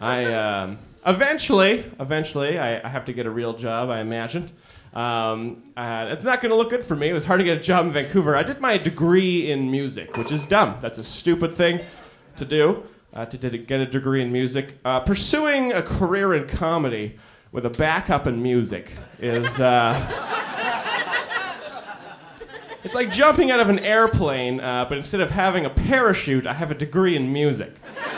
Eventually, I have to get a real job, I imagined. It's not going to look good for me. It was hard to get a job in Vancouver. I did my degree in music, which is dumb. That's a stupid thing to do, to get a degree in music. Pursuing a career in comedy with a backup in music is... It's like jumping out of an airplane, but instead of having a parachute, I have a degree in music.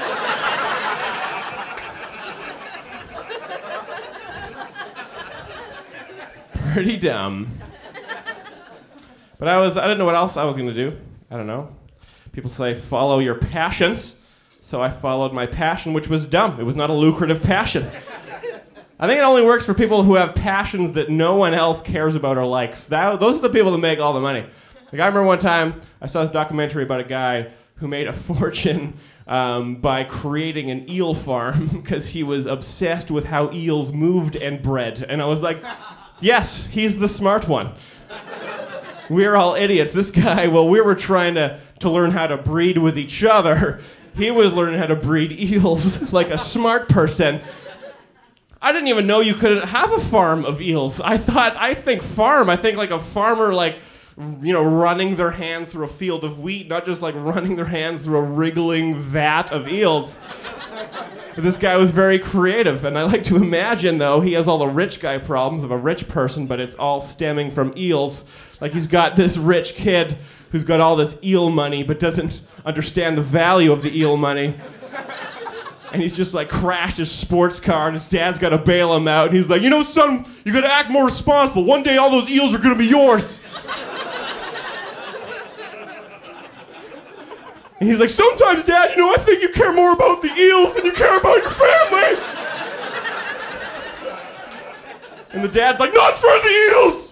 Pretty dumb. But I didn't know what else I was going to do. I don't know. People say follow your passions. So I followed my passion, which was dumb. It was not a lucrative passion. I think it only works for people who have passions that no one else cares about or likes. Those are the people that make all the money. Like I remember one time I saw this documentary about a guy who made a fortune by creating an eel farm because he was obsessed with how eels moved and bred. And I was like, yes, he's the smart one. We're all idiots. This guy, well, we were trying to learn how to breed with each other. He was learning how to breed eels like a smart person. I didn't even know you could have a farm of eels. I think like a farmer, like, you know, running their hand through a field of wheat, not just like running their hand through a wriggling vat of eels. But this guy was very creative, and I like to imagine, though, he has all the rich guy problems of a rich person, but it's all stemming from eels. Like he's got this rich kid who's got all this eel money, but doesn't understand the value of the eel money. And he's just like crashed his sports car, and his dad's got to bail him out. And he's like, you know, son, you got to act more responsible. One day all those eels are going to be yours. And he's like, sometimes, Dad, you know, I think you care more about the eels than you care about your family. And the dad's like, not for the eels.